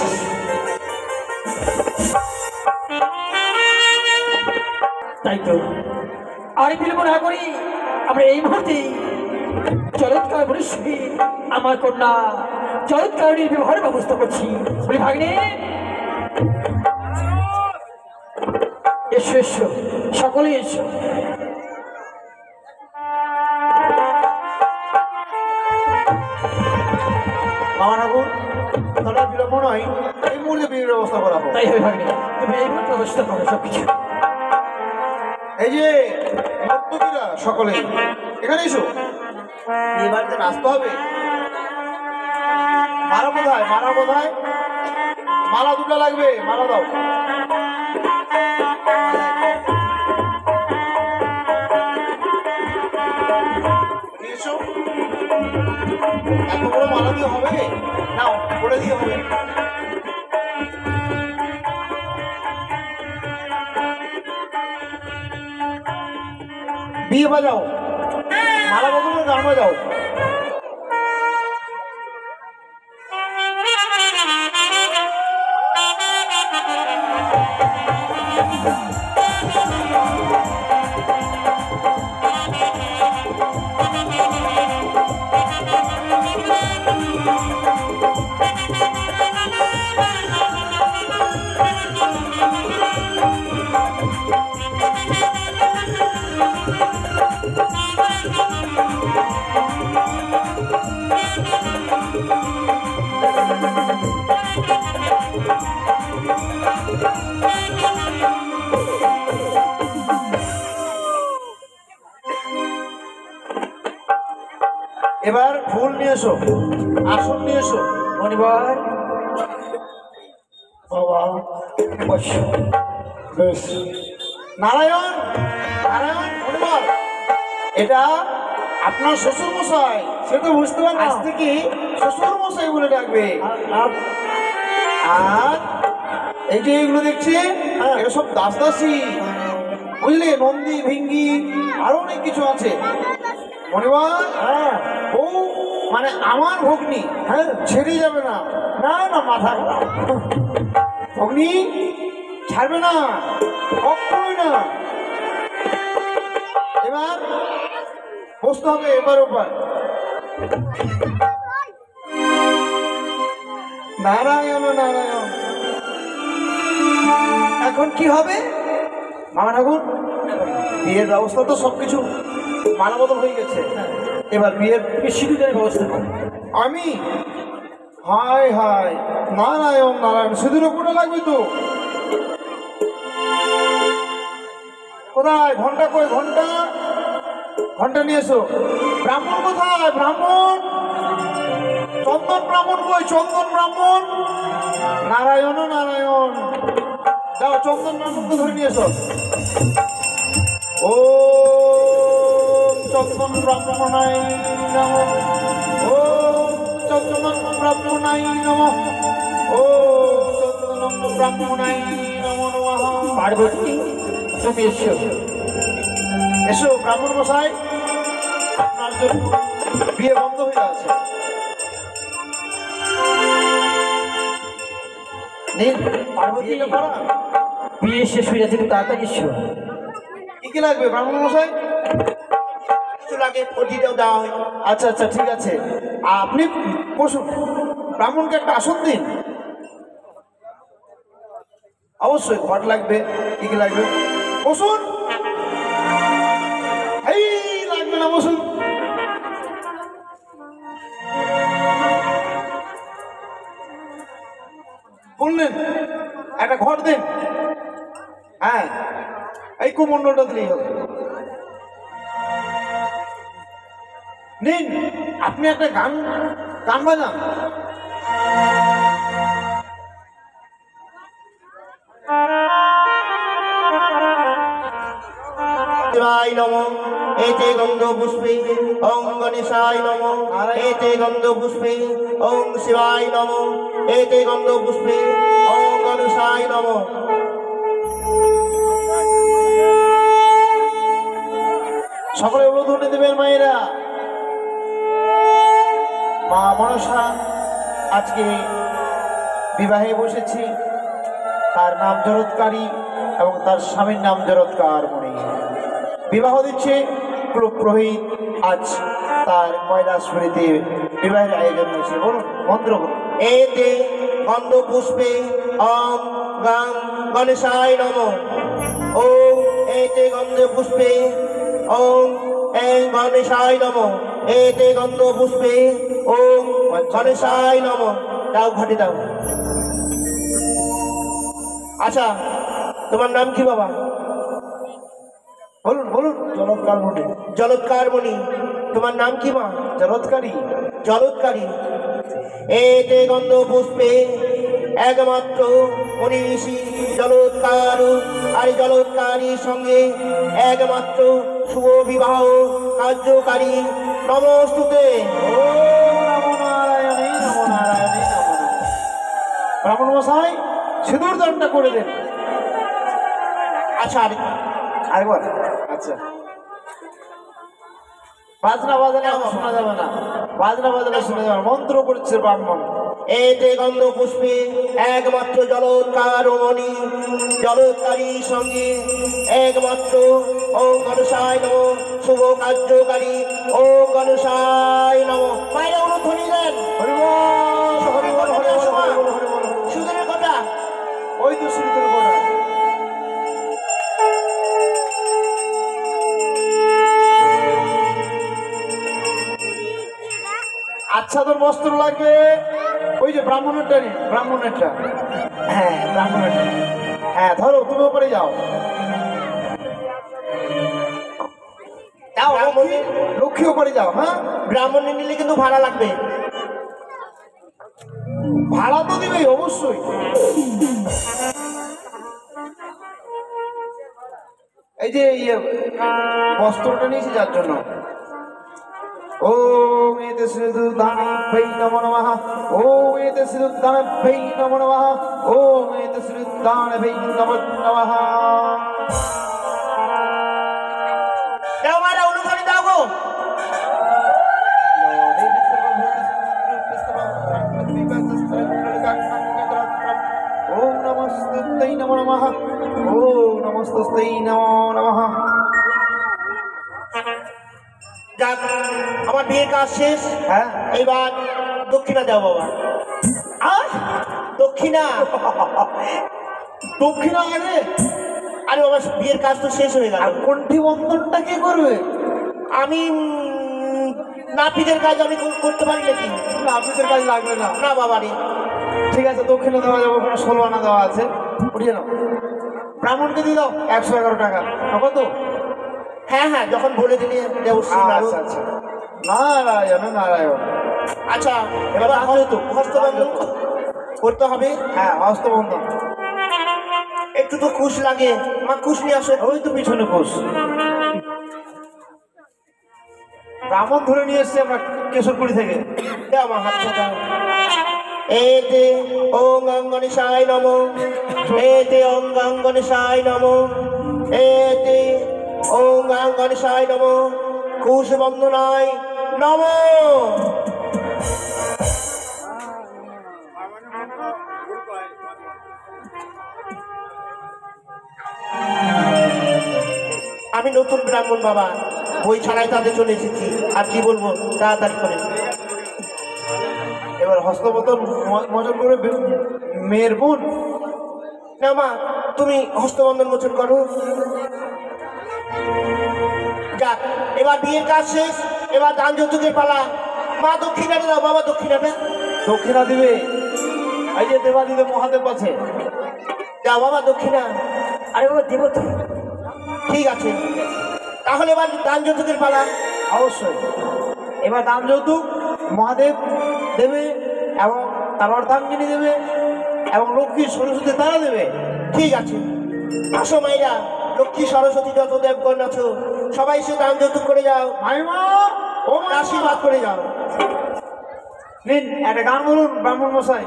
তাই তো আর বিলম্ব না করি আমরা এই মুহূর্তে জলৎকার বৃষ্টি আমার কন্যা জলৎকারণীর বিবাহের ব্যবস্থা করছি। বলি ভাগ্নে, এসো এসো, সকলে এসো। মামা ঠাকুর, তাহলে বিলম্ব নয়, এই মুহূর্তে বিয়ের ব্যবস্থা করাবো। তাই হবে ভাগ্নে, তুমি এই মুহূর্তে ব্যবস্থা করো সবকিছু। এই যে নর্তকীরা সকলে এখানে এসো, বিয়ে বাড়িতে নাচতে হবে। মারা কোথায়? মারা কোথায়? মালা দুটো লাগবে, মালা দাও। এসো, এত বড় মালা দিয়ে হবে? নাও, করে দিয়ে হবে। বিয়ে বাজাও, মালা বদলে গান বাজাও। এবার ফুল নিয়ে এসো, আসন নিয়ে এসো। মণিবর বাবা, বসো। বেশ। নারায়ণ, নারায়ণ, ধন্যবাদ। এটা আপনার শ্বশুর মশাই, সে তো বুঝতে আজ পারলাম। থেকে শ্বশুর মশাই বলে ডাকবে। আর- আর- আর এই যে এগুলো দেখছি, এটা সব দাস দাসী, বুঝলে? নন্দী, ভিঙ্গি, আরো অনেক কিছু আছে। মনিবার, হ্যাঁ, ও মানে আমার ভগ্নি, হ্যাঁ, ছেড়ে যাবে না। না না, মাথা খারাপ। অগ্নি ছাড়বে না, কখনোই না। এবার বসতে হবে এবার ওপার। নারায়ণ নারায়ণ। এখন কি হবে? মামা ঠাকুর, বিয়ের ব্যবস্থা তো সবকিছু মানা মতন হয়ে গেছে, এবার বিয়ের সিঁদুরের ব্যবস্থা করো। আমি হায় হায় নারায়ণ নারায়ণ, সিঁদুর কোটা লাগবে তো। কোথায় ঘন্টা, কই ঘন্টা? ঘন্টা নিয়ে এসো। ব্রাহ্মণ কোথায়? ব্রাহ্মণ চন্দন ব্রাহ্মণ কই? চন্দন ব্রাহ্মণ। নারায়ণ নারায়ণ, যাও চন্দন ব্রাহ্মণকে ধরে নিয়ে এসো। ও চন্দন ব্রাহ্মণাই নমঃ, ও চন্দন ব্রাহ্মণাই নমঃ, ও চন্দন ব্রাহ্মণাই নমো নমঃ। পার্বতী তুমি এসো। এসো ব্রাহ্মণ মশাই, আপনার জন্য বিয়ে বন্ধ হয়ে আছে। নিন পার্বতী বিয়েটা করা। বিয়ে শেষ হয়ে যাচ্ছে, তুমি তাড়াতাড়ি এসো। কি কি লাগবে ব্রাহ্মণ মশাই? কিছু লাগে পটিটাও দেওয়া হয়। আচ্ছা আচ্ছা ঠিক আছে, আপনি বসুন, ব্রাহ্মণকে একটা আসন দিন। অবশ্যই ঘট লাগবে, কি কি লাগবে বসুন। এই লাগবে না, বসুন। বললেন একটা ঘট দিন। হ্যাঁ, এই কুমন্ডলটা দিলেই হবে। নিন, আপনি একটা গান গান বাজান। শিবায় নমঃ, এতে গন্ধ পুষ্পে ওং গণেশায় নমঃ, এতে গন্ধ পুষ্পে ওং শিবায় নমঃ, এতে গন্ধ পুষ্পে ওং গণেশায় নমঃ। সকলে উলুধ্বনি দেবেন মায়েরা। মা মনসা আজকে বিবাহে বসেছি, তার নাম জরৎকারী এবং তার স্বামীর নাম জরৎকার মণি। বিবাহ দিচ্ছে পুরোহিত, আজ তার কৈলাসপুরীতে বিবাহের আয়োজন হয়েছে। বলুন মন্ত্র বলুন। এতে গন্ধ পুষ্পে ওং গাং গণেশায় নমঃ, ওং এতে গন্ধ পুষ্পে ওং এং গণেশায় নমঃ, এতে গন্ধ পুষ্পে ওং গণেশায় নমঃ। দাও ঘটে দাও। আচ্ছা, তোমার নাম কি বাবা? বলুন বলুন। জরৎকার মণি। জলৎকার মণি। তোমার নাম কি মা? জরৎকারী। জলৎকারী। এতে গন্ধ পুষ্পে একমাত্র মনীষী জলৎকার, আর জলৎকারীর সঙ্গে একমাত্র শুভ বিবাহ কার্যকারী। নমস্তুতে। ওম নমো নারায়ণে নমো নারায়ণে নমো নারায়ণে। ব্রাহ্মণ মশাই সিঁদুর দানটা করে দেন। আচ্ছা, আর- আরেকবার। আচ্ছা, বাজনা বাজালে শোনা যাবে না, বাজনা বাজালে শোনা যাবে না, মন্ত্র করছে ব্রাহ্মণ। এতে গন্ধ পুষ্পে একমাত্র জলৎকার মণি জলৎকারীর সঙ্গে একমাত্র ওং গণেশায় নমঃ শুভ কার্যকারী ওং গণেশায় নমঃ। মায়েরা অনুধ্বনি দেন। হরি বল, হরি বল, হরি বল, হরি বল, হরি বল। সুদের কথা। ওই তো সিঁদুর গোড়া। আচ্ছা তোর বস্ত্র লাগবে, ওই যে ব্রাহ্মণেরটা নিন, ব্রাহ্মণেরটা। হ্যাঁ ব্রাহ্মণেরটা। হ্যাঁ ধরো, তুমি ওপরে যাও। যাও লক্ষ্মী, লক্ষ্মী ওপরে যাও। হ্যাঁ, ব্রাহ্মণে নিলে কিন্তু ভাড়া লাগবে। ভাড়া তো দিবেই অবশ্যই। এই যে ইয়ে বস্ত্রটা নিয়েছি যার জন্য। ওম এতে শ্রীদুদ্ধানেভ্যৈ নমো নমঃ, ওম এতে শ্রীদুদ্ধানেভ্যৈ নমো নমঃ, ওম এতে শ্রীদুদ্ধানেভ্যৈ নমো নমঃ। দাও মায়েরা অনুধ্বনি দাও গো। ওম নমঃ নমস্তস্তেই নমো নমঃ ও নমস্তস্তেই নমো নমঃ। যাক, আমার বিয়ের কাজ শেষ। হ্যাঁ এইবার দক্ষিণা দাও বাবা। আর দক্ষিণা দক্ষিণা আগে আরে বাবা, বিয়ের কাজ তো শেষ হয়ে গেল। আর কণ্ঠি বন্ধনটা কে করবে? আমি উম, নাপিতের কাজ আমি কর- করতে পারি নাকি? না, আপনাদের কাজ লাগবে না। না বাবা রে। ঠিক আছে, দক্ষিণে দেওয়া যাবে, ওখানে ষোলো আনা দেওয়া আছে, উঠিয়ে নাও। ব্রাহ্মণকে দিয়ে দাও একশো এগারো টাকা। কত? হ্যাঁ হ্যাঁ, যখন বলে দিলে দেবশ্রী নারদ। আচ্ছা আচ্ছা, নারায়ণ নারায়ণ। আচ্ছা, এবার এবার দান যেহেতু, হস্তবন্ধন করতে হবে। হ্যাঁ হস্তবন্ধন। একটু তো খুশ লাগে, মা খুশ নিয়ে আসে। ওই তো পিছনে কোষ, ব্রাহ্মণ ধরে নিয়ে এসছি আমরা কেশরপুরি থেকে। দাও মা, হাতটা দাও। এতে ওং অঙ্গনেশায় নমো, এতে ওং অঙ্গনেশায় নমো, এতে ওং অঙ্গনেশায় নমো, কুশ বন্দনায় নমো। আমি নতুন ব্রাহ্মণ বাবা, বই ছাড়াই তাদের চলে এসেছি। আর কি বলবো, তাড়াতাড়ি করে। এবার হস্তবন্ধন ম- মোচন করে বে- মেয়ের বোন। না মা, তুমি হস্তবন্ধন মোচন করো। যাক, এবার বিয়ের কাজ শেষ, এবার দান যৌতুকের পালা। মা দক্ষিণাটা দাও বাবা, দক্ষিণাটা দক্ষিণা দিবে, এই যে দেবাদিদেব মহাদেব আছে। দাও বাবা দক্ষিণা। আরে বাবা দেবো তো। ঠিক আছে, তাহলে এবার দান যৌতুকের পালা। অবশ্যই এবার দান যৌতুক মহাদেব দেবে, এবং তার অর্ধাঙ্গিনী দেবে, এবং লক্ষ্মী সরস্বতী তারা দেবে। ঠিক আছে, আসো মাইরা, লক্ষ্মী সরস্বতী যত দেবগণ আছো সবাই সে দান যৌতুক করে যাও, মাইমা ও মাইমা, আশীর্বাদ করে যাও। নিন একটা গান বলুন ব্রাহ্মণ মশাই।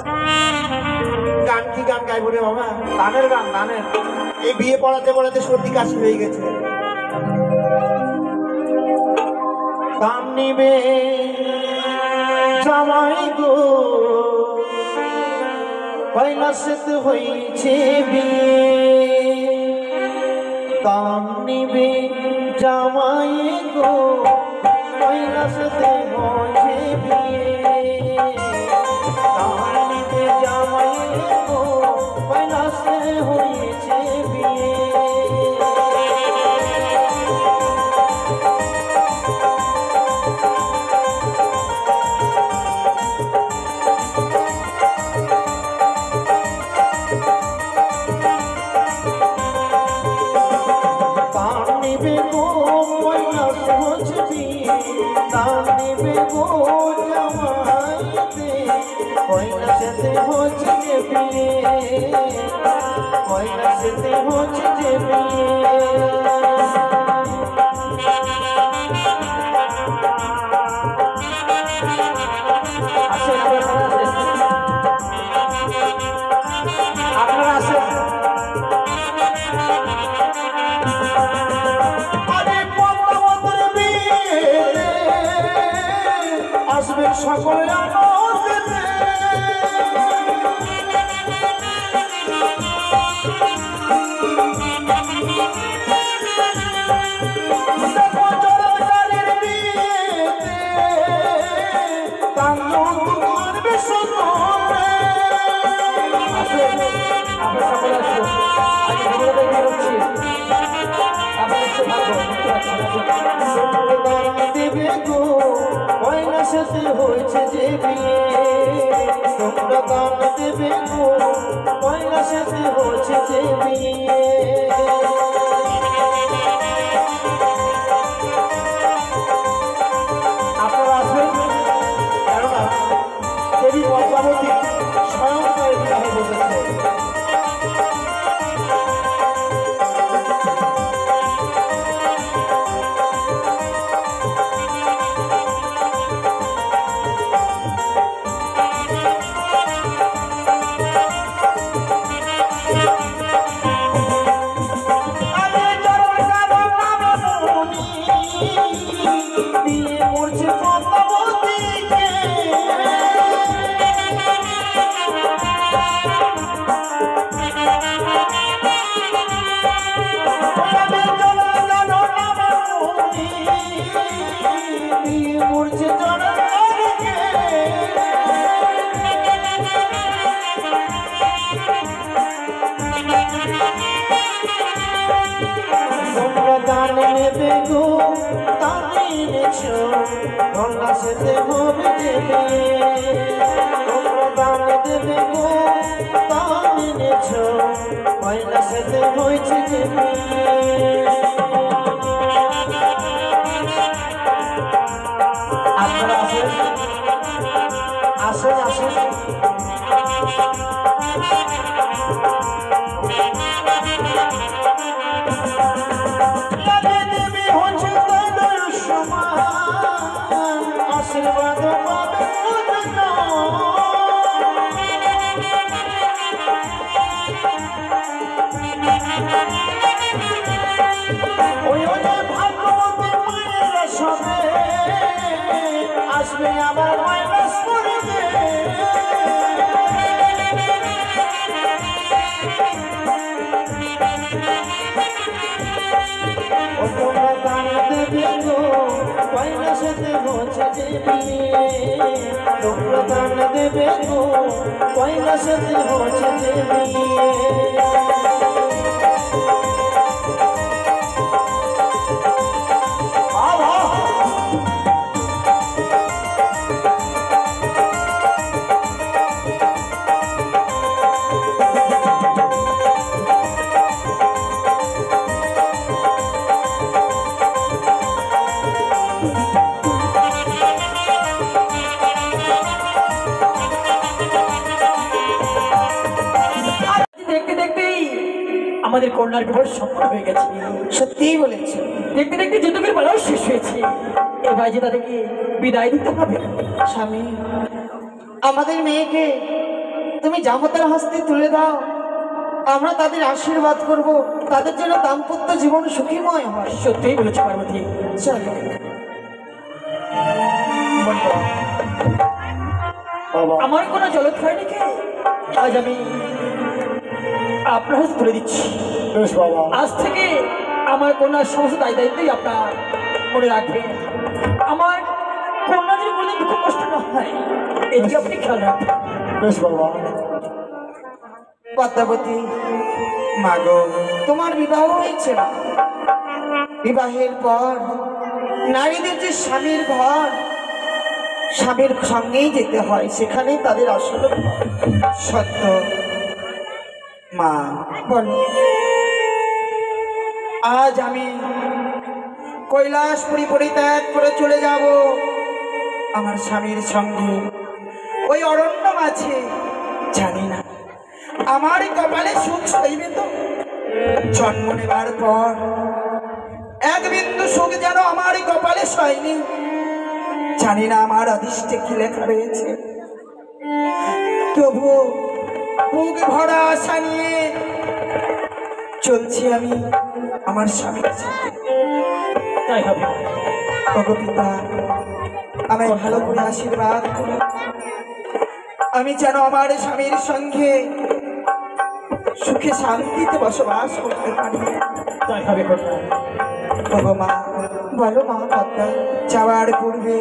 গান কি গান গাইবো রে বাবা? গানের গান, গানের। এই বিয়ে পড়াতে পড়াতে সর্দি কাশি হয়ে গেছে। দান নিবে জামাই গো, কৈলাসেতে হয়েছে বিয়ে। দান নিবে জামাই গো, কৈলাসেতে হয়েছে বিয়ে। দান নিবে জামাই গো, কৈলাসে হয়েছে বিয়ে। দান নিবে গো কৈলাস হচ্ছে বিয়ে, দান নিবে গো জামাইতে, কৈলাসেতে হচ্ছে যে বিয়ে, কৈলাসেতে হচ্ছে যে বিয়ে। আসেন, আপনারা আসেন। আরে পদ্মাবতীর বিয়েতে আসবেন সকলে আনন্দেতে। দেখো জলধারের বিয়েতে দান যৌতুক করবে সকলে। আসুন, আমরা সকলে আসুন। আজ ভগবানের বিয়ে হচ্ছে। আপনারা একটু ভালো দেখতে পাচ্ছেন, আসুন। দান দেবে গো কৈলাসেতে হয়েছে যে বিয়ে, তোমরা দান দেবে গো কৈলাসেতে হয়েছে যে বিয়ে। আপনারা আসবেন, কেননা দেবী পদ্মাবতী স্বয়ং তাই বিবাহে বসেছে। তোমরা দান নেবে গো তাই এনেছ গঙ্গা সেতে হবে দেবে তোমরা দান দেবে গো তাই এনেছ পয়লা সেতে হয়েছে দেবে আপনারা আসেন আসেন আসেন আশীর্বাদ পাবে ওই ভাগ্যবতী মায়েরা সবে আসবে আমার মাইনাস করিতে ও তোমরা দান দেবে গো পয়লা সেতে হচ্ছে দেবী তোমরা দান দেবে গো পয়লা সেতে হচ্ছে দেবী দেখতে দেখতেই আমাদের কন্যার বিবাহ সম্পন্ন হয়ে গেছে। সত্যিই বলেছে। দেখতে দেখতে যুদ্ধকের বেলাও শেষ হয়েছে। এবার যে তাদেরকে বিদায় দিতে হবে। স্বামী, আমাদের মেয়েকে তুমি জামাতার হস্তে তুলে দাও, আমরা তাদের আশীর্বাদ করব, তাদের জন্য দাম্পত্য জীবন সুখীময় হয়। সত্যিই বলেছে পার্বতী। চলো আমার কোনো জলক্ষয় রেখে আজ আমি আপনার হাতে তুলে দিচ্ছি। বেশ বাবা। আজ থেকে আমার কন্যার সমস্ত দায় দায়িত্বই আপনার মনে রাখবেন। আমার কন্যা যদি কোনোদিন দুঃখ কষ্ট না হয় এদিকে আপনি খেয়াল রাখবেন। বেশ বাবা। পদ্মাবতী মাগো, তোমার বিবাহ হয়েছে না? বিবাহের পর নারীদের যে স্বামীর ঘর, স্বামীর সঙ্গেই যেতে হয়, সেখানেই তাদের আসল সত্য। মা বলো, আজ আমি কৈলাসপুরী পরিত্যাগ করে চলে যাব আমার স্বামীর সঙ্গে ওই অরণ্য মাঝে। জানি না আমার কপালে সুখ সইবে তো। জন্ম নেবার পর এক বিন্দু সুখ যেন আমার কপালে সয়নি। জানি না আমার অদৃষ্টে কি লেখা রয়েছে, তবু বুক ভরা আশা নিয়ে চলছি আমি আমার স্বামীর সাথে। তাই হবে। ওগো পিতা, আমায় ভালো করে আশীর্বাদ করো, আমি যেন আমার স্বামীর সঙ্গে সুখে শান্তিতে বসবাস করতে পারি। তাই হবে কন্যা। ওগো মা, বলো মা পদ্মা, যাওয়ার পূর্বে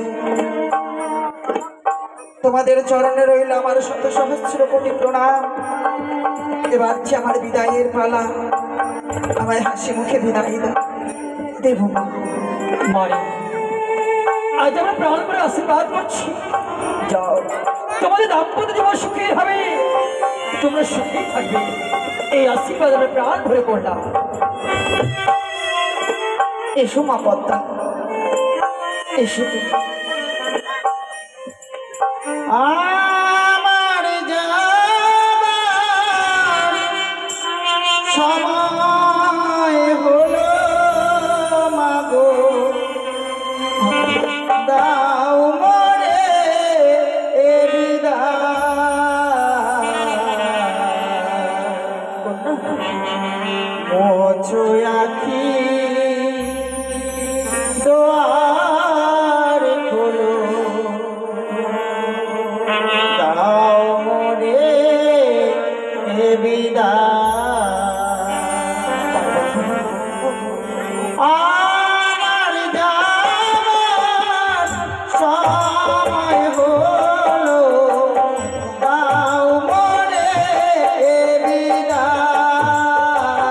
তোমাদের চরণে রইল আমার শত সহস্র কোটি প্রণাম। এবার যে আমার বিদায়ের পালা, আমায় হাসি মুখে বিদায় দাও দেব মা। মারে আজ আমরা প্রাণ করে আশীর্বাদ করছি। যাও, তোমাদের দাম্পত্য জীবন সুখের হবে, তোমরা সুখেই থাকবে, এই আশীর্বাদ আমরা প্রাণ ভরে করলাম। এসো মা পদ্মা, এসো তুমি। আমার যাবার সময় হলো মাগো, দাও মরে এ বিদায়। মোছো আখি দোয়ার খোলো, দাও মরে এ বিদায়। আমার যাবার সময় হলো, দাও মরে এ বিদায়।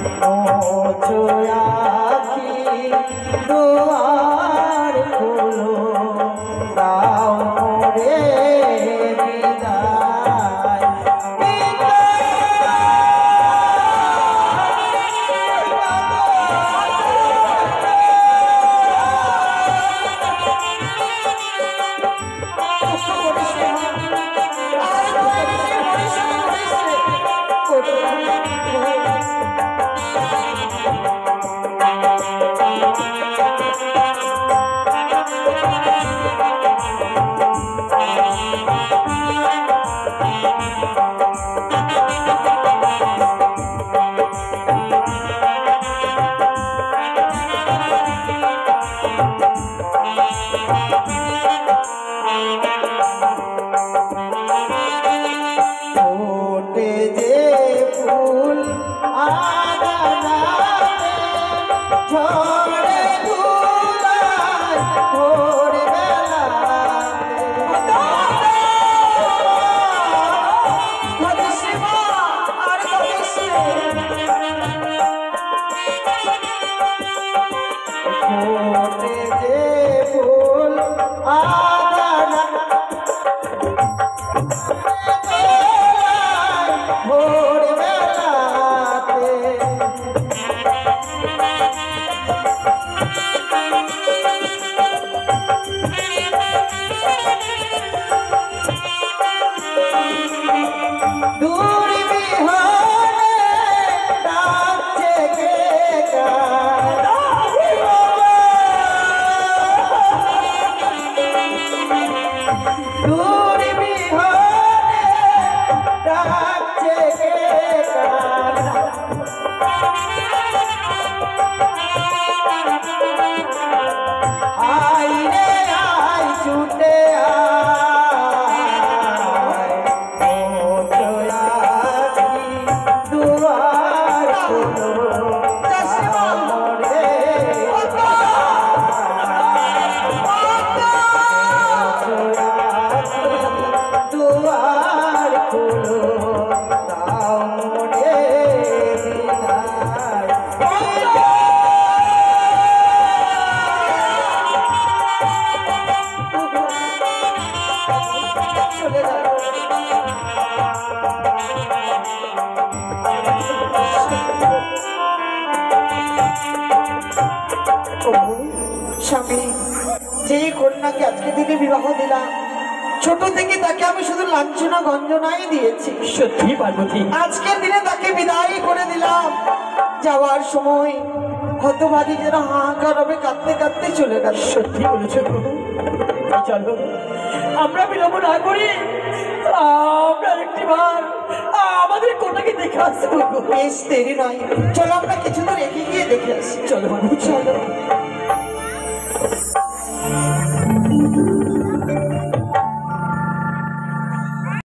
মোছো আখি দুয়ার খুলো দাও মোরে বিদায় ফোটে যে ফুল আগানাতে ঝরে ধুলায় ভোর ফোটে যে ফুল আগানা ভোর বেলাতে দূর বিহারে ডাকছে কে গান দূর বিহারে ডাকছে কে গান আই রে আই ছুটে আয় মোছো আখি দুয়ার খুলো দাও মোরে দুয়ার খুলো দাও মোরে বিদায় চলে যাও স্বামী যে কন্যাকে আজকে দিনে বিবাহ দিলাম ছোট থেকে তাকে আমি শুধু লাঞ্ছনা গঞ্জনাই দিয়েছি সত্যি পার্বতী, আজকের দিনে তাকে বিদায় করে দিলাম যাওয়ার সময় হতভাগী যেন হাহাকার হবে কাঁদতে কাঁদতে চলে গেল সত্যি বলেছো প্রভু। চলো আমরা বিলম্ব না করি, আমরা একটিবার আমাদের কন্যাকে দেখে আসবো। বেশ দেরি নয়, চলো আমরা কিছু দূর এগিয়ে গিয়ে দেখে আসি। চলো মানুষ, চলো।